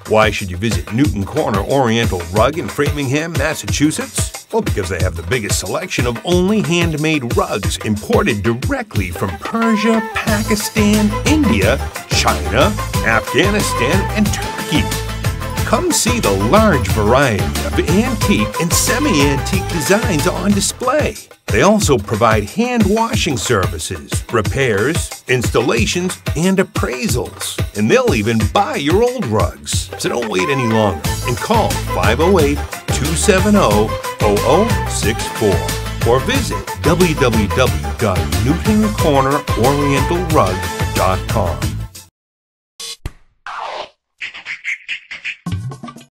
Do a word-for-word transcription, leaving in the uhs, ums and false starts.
Why should you visit Newton Corner Oriental Rug in Framingham, Massachusetts? Well, because they have the biggest selection of only handmade rugs imported directly from Persia, Pakistan, India, China, Afghanistan, and Turkey. Come see the large variety of antique and semi-antique designs on display. They also provide hand washing services, repairs, installations, and appraisals. And they'll even buy your old rugs. So don't wait any longer and call five oh eight, two seven zero, zero zero six four or visit w w w dot newton corner oriental rug dot com.